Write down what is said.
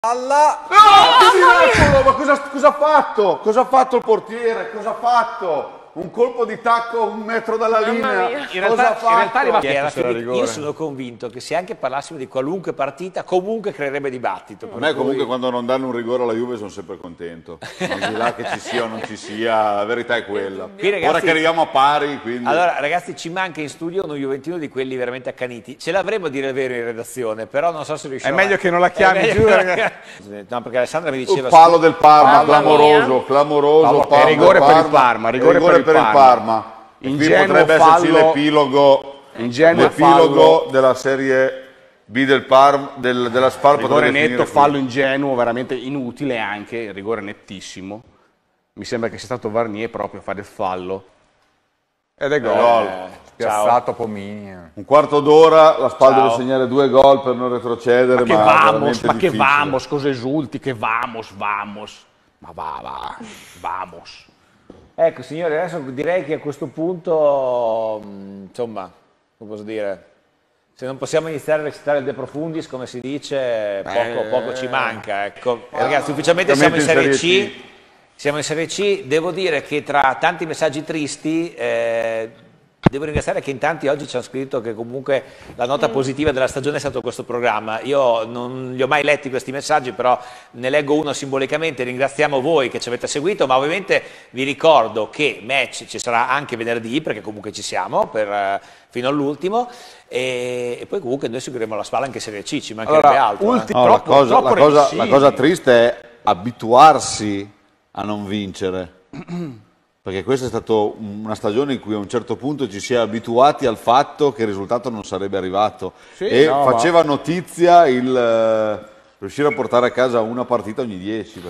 Alla... Miracolo, ma cosa ha fatto? Cosa ha fatto il portiere? Cosa ha fatto? Un colpo di tacco a 1 metro dalla linea. In realtà Io sono convinto che se anche parlassimo di qualunque partita, comunque creerebbe dibattito. A me comunque quando non danno un rigore alla Juve sono sempre contento. Al di là che ci sia o non ci sia, la verità è quella. Ragazzi, ora che arriviamo a pari, quindi... Allora ragazzi, ci manca in studio uno juventino di quelli veramente accaniti. Ce l'avremmo a dire il vero in redazione, però non so se riusciamo. È meglio che non la chiami giù. No, perché Alessandra mi diceva... Il palo del Parma, clamoroso, clamoroso. È rigore per il Parma, rigore per il Parma. Qui potrebbe esserci l'epilogo della serie B del Parma, della Spal. Rigore netto, fallo ingenuo, veramente inutile anche, rigore nettissimo. Mi sembra che sia stato Varnier proprio a fare il fallo. Ed è gol. Spiazzato a Pomini. Un quarto d'ora, la Spal deve segnare 2 gol per non retrocedere. Ma che vamos, cosa esulti, che vamos. Ma vamos. Ecco signori, adesso direi che a questo punto, insomma, come posso dire, se non possiamo iniziare a recitare il De Profundis, come si dice, poco ci manca. Ecco. Ragazzi, ufficialmente siamo in Serie C. Siamo in Serie C, devo dire che tra tanti messaggi tristi, devo ringraziare che in tanti oggi ci hanno scritto che comunque la nota positiva della stagione è stato questo programma. Io non li ho mai letti questi messaggi, però ne leggo uno simbolicamente. Ringraziamo voi che ci avete seguito, ma ovviamente vi ricordo che match ci sarà anche venerdì, perché comunque ci siamo fino all'ultimo, e poi comunque noi seguiremo la Spal anche Serie C, ci mancherebbe altro. La cosa triste è abituarsi a non vincere, perché questa è stata una stagione in cui a un certo punto ci si è abituati al fatto che il risultato non sarebbe arrivato faceva notizia il riuscire a portare a casa una partita ogni 10.